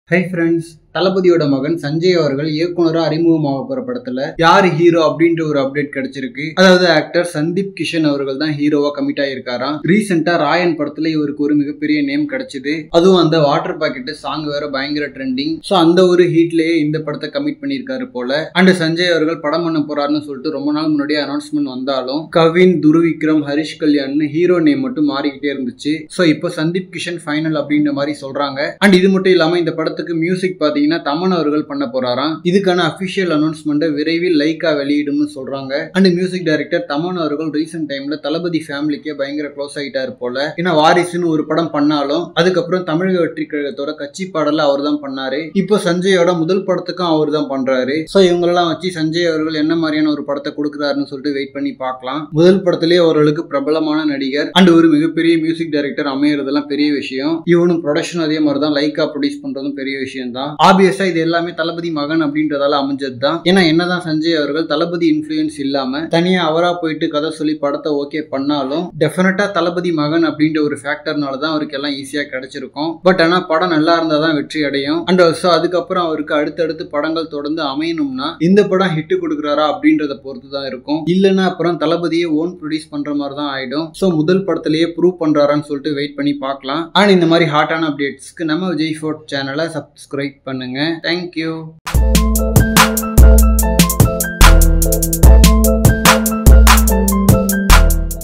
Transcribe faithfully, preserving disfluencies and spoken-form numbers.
Hi friends, தளபதியோட மகன் சஞ்சய் அவர்கள் இயக்குனரா அறிமுகமாக போற படத்துல யாரு ஹீரோ அப்படின்ற ஒரு அப்டேட் கிடைச்சிருக்கு. அதாவது ஆக்டர் சந்தீப் கிஷன் அவர்கள் தான் ஹீரோவா கமிட் ஆயிருக்காராம். ரீசெண்டா ராயன் படத்துல இவருக்கு ஒரு மிகப்பெரிய நேம் கிடைச்சது. அதுவும் அந்த வாட்டர் பாக்கெட் சாங் வேற பயங்கர ட்ரெண்டிங். சோ அந்த ஒரு ஹீட்லயே இந்த படத்தை கமிட் பண்ணிருக்காரு போல. அண்ட் சஞ்சய் அவர்கள் படம் பண்ண போறாருன்னு சொல்லிட்டு ரொம்ப நாள் முன்னாடியே அனௌன்ஸ்மெண்ட் வந்தாலும் கவின், துருவிக்ரம், ஹரிஷ் கல்யாண் ஹீரோ நேம் மட்டும் மாறிக்கிட்டே இருந்துச்சு. சோ இப்போ சந்தீப் கிஷன் ஃபைனல் அப்படின்ற மாதிரி சொல்றாங்க. அண்ட் இது மட்டும் இல்லாம இந்த படத்துக்கு மியூசிக் பாத்தீங்கன்னா தமன் அவர்கள் பண்ண போறாராம். இதுக்கான அபிஷியல் அனௌன்ஸ்மெண்ட் விரைவில் லைக்கா வெளியிடும்னு சொல்றாங்க. அண்ட் மியூசிக் டைரக்டர் தமன் அவர்கள் ரீசென்ட் டைம்ல தளபதி ஃபேமிலிக்கே பயங்கர க்ளோஸ் ஆயிட்டாரு போல. ஏன்னா வாரிசுன்னு ஒரு படம் பண்ணாலும் அதுக்கப்புறம் தமிழக வெற்றி கழகத்தோட கட்சி பாடல அவர் தான் பண்ணாரு. இப்போ சஞ்சயோட முதல் படத்துக்கும் அவர் தான் பண்றாரு. சோ இவங்களெல்லாம் வச்சு சஞ்சய் அவர்கள் என்ன மாதிரியான ஒரு படத்தை கொடுக்குறாருன்னு சொல்லிட்டு வெயிட் பண்ணி பார்க்கலாம். முதல் படத்திலேயே அவர்களுக்கு பிரபலமான நடிகர் அண்ட் ஒரு மிகப்பெரிய மியூசிக் டைரக்டர் அமையறதெல்லாம் பெரிய விஷயம். இவனும் ப்ரொடக்ஷன் அதே மாதிரி தான் லைக்கா ப்ரொடியூஸ் பண்றதும் பெரிய விஷயம் தான். ஆப்வியஸா இது எல்லாமே தளபதி மகன் அப்படின்றதால அமைஞ்சது தான். ஏன்னா என்னதான் சஞ்சய் அவர்கள் தளபதி இன்ஃப்ளூயன்ஸ் இல்லாம தனியா அவரா போயிட்டு கதை சொல்லி படத்தை ஓகே பண்ணாலும் டெஃபினட்டா தளபதி மகன் அப்படின்ற ஒரு ஃபேக்டர்னால தான் அவருக்கு எல்லாம் ஈஸியா கிடைச்சிருக்கும். பட் ஆனா படம் நல்லா இருந்தா தான் வெற்றி அடையும். அண்ட் ஆல்சோ அதுக்கப்புறம் அவருக்கு அடுத்தடுத்து படங்கள் தொடர்ந்து அமையணும்னா இந்த படம் ஹிட் கொடுக்குறாரா அப்படின்றத பொறுத்து தான் இருக்கும். இல்லைன்னா அப்புறம் தளபதியை ஓன் ப்ரொடியூஸ் பண்ற மாதிரி தான் ஆயிடும். ஸோ முதல் படத்திலேயே ப்ரூவ் பண்றாரான்னு சொல்லிட்டு வெயிட் பண்ணி பார்க்கலாம். அண்ட் இந்த மாதிரி ஹாட்டான அப்டேட்ஸ்க்கு நம்ம விஜய் ஃபோர்ட் சேனலை சப்ஸ்கிரைப் பண்ணுங்க. Thank you.